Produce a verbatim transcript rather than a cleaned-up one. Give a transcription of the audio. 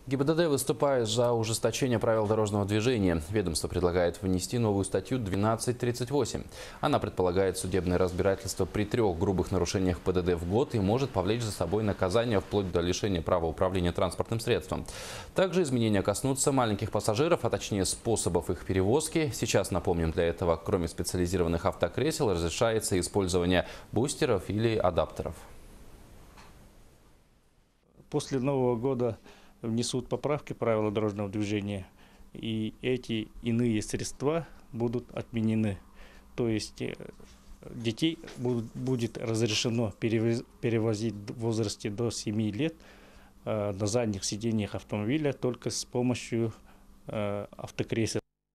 ГИБДД выступает за ужесточение правил дорожного движения. Ведомство предлагает внести новую статью двенадцать тридцать восемь. Она предполагает судебное разбирательство при трех грубых нарушениях ПДД в год и может повлечь за собой наказание вплоть до лишения права управления транспортным средством. Также изменения коснутся маленьких пассажиров, а точнее способов их перевозки. Сейчас, напомним, для этого, кроме специализированных автокресел, разрешается использование бустеров или адаптеров. После Нового года внесут поправки в правила дорожного движения, и эти иные средства будут отменены. То есть детей будет разрешено перевозить в возрасте до семи лет на задних сиденьях автомобиля только с помощью автокресел.